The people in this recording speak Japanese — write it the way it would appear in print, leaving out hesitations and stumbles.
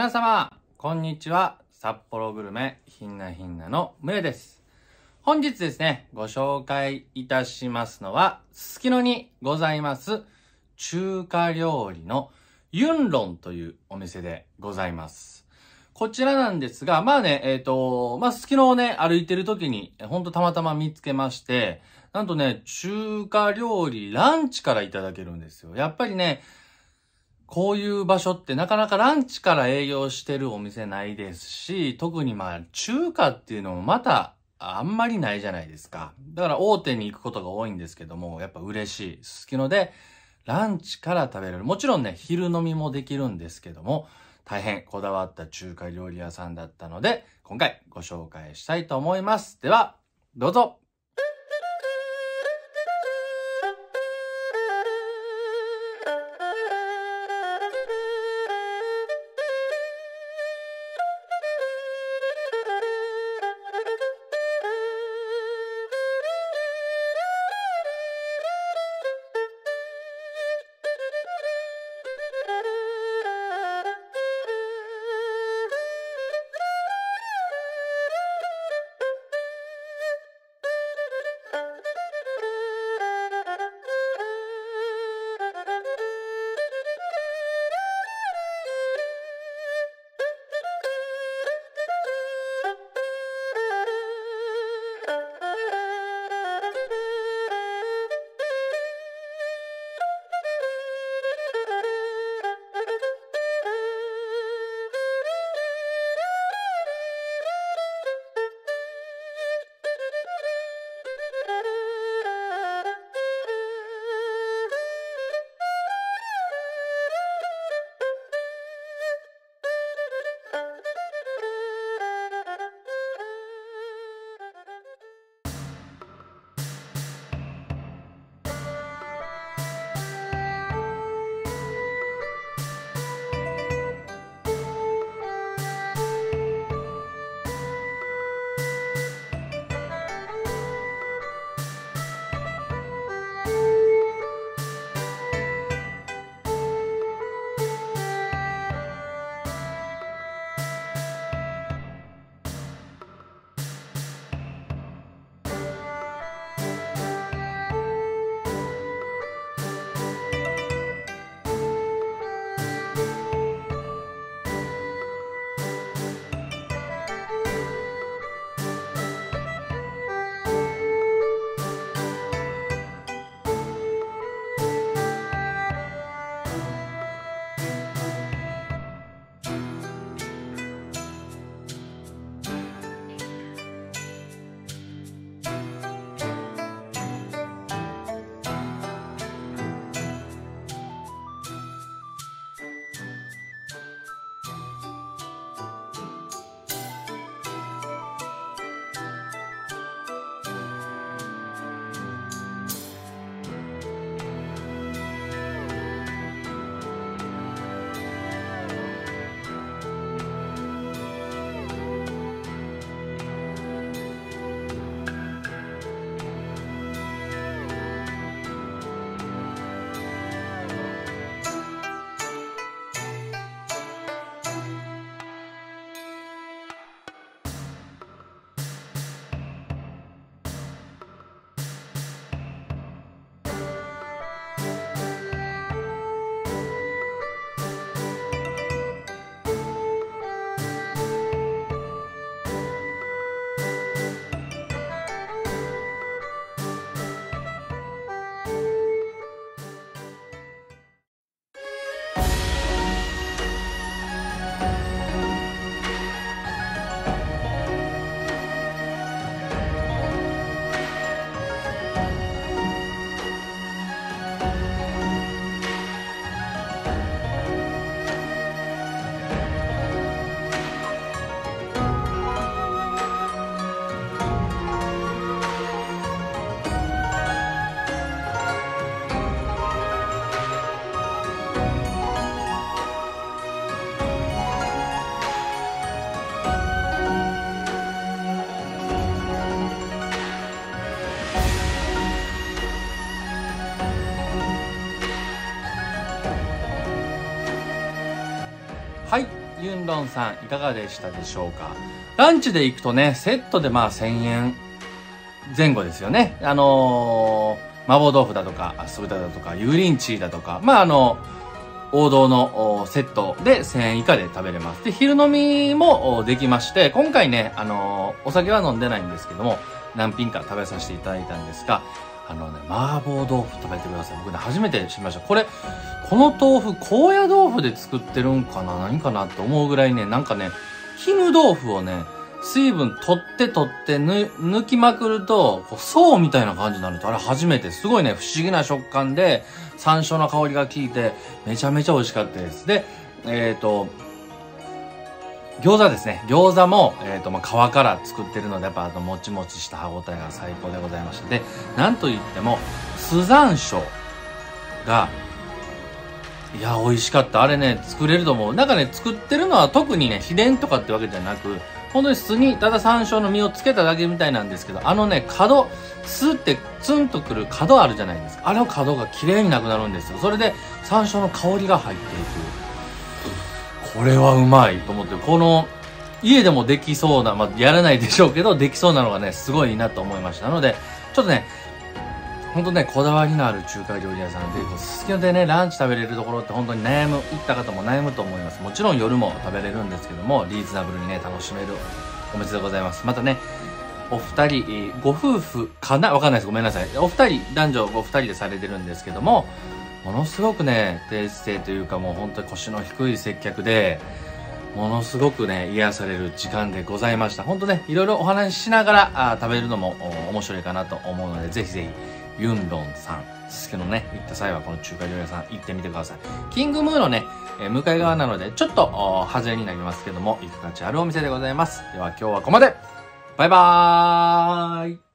皆様、こんにちは。札幌グルメひんなひんなのむれです。本日ですね、ご紹介いたしますのは、すすきのにございます中華料理のユンロンというお店でございます。こちらなんですが、すすきのをね、歩いてる時に、ほんとたまたま見つけまして、なんとね、中華料理ランチからいただけるんですよ。やっぱりね、こういう場所ってなかなかランチから営業してるお店ないですし、特に中華っていうのもまたあんまりないじゃないですか。だから大手に行くことが多いんですけども、やっぱ嬉しい。すすきのでランチから食べれる。もちろんね、昼飲みもできるんですけども、大変こだわった中華料理屋さんだったので、今回ご紹介したいと思います。では、どうぞ。 ユンロンさんいかがでしたでしょうか。ランチで行くとね、セットでまあ1000円前後ですよね。麻婆豆腐だとか、酢豚だとか、油淋鶏だとか、まあ王道のセットで1000円以下で食べれます。で、昼飲みもできまして、今回ね、お酒は飲んでないんですけども、何品か食べさせていただいたんですが、麻婆豆腐食べてください。僕ね、初めて知りました。この豆腐、高野豆腐で作ってるんかな何かなって思うぐらいね、なんかね、絹豆腐をね、水分取って抜きまくると、層みたいな感じになると、あれ初めて、すごいね、不思議な食感で、山椒の香りが効いて、めちゃめちゃ美味しかったです。で、餃子ですね。餃子も、皮から作ってるので、やっぱもちもちした歯応えが最高でございました。で、なんといっても、酢山椒が、いや、美味しかった。あれね、作れると思う。なんかね、作ってるのは特にね、秘伝とかってわけじゃなく、本当に酢にただ山椒の実をつけただけみたいなんですけど、酢ってツンとくる角あるじゃないですか。あの角が綺麗になくなるんですよ。それで山椒の香りが入っていく。これはうまいと思って、家でもできそうな、まあ、やらないでしょうけど、できそうなのがね、すごいなと思いました。なので、ちょっとね、ほんとね、こだわりのある中華料理屋さんで、すすきのでね、ランチ食べれるところって本当に行った方も悩むと思います。もちろん夜も食べれるんですけども、リーズナブルにね、楽しめるお店でございます。またね、お二人、ご夫婦かなわかんないです。ごめんなさい。お二人、男女お二人でされてるんですけども、ものすごくね、低姿勢というかもう本当に腰の低い接客で、ものすごくね、癒される時間でございました。本当ね、いろいろお話ししながら食べるのも面白いかなと思うので、ぜひぜひ、ユンロンさん、すすきのね、行った際はこの中華料理屋さん行ってみてください。キングムーのね、向かい側なので、ちょっと、外れになりますけども、行く価値あるお店でございます。では今日はここまでバイバーイ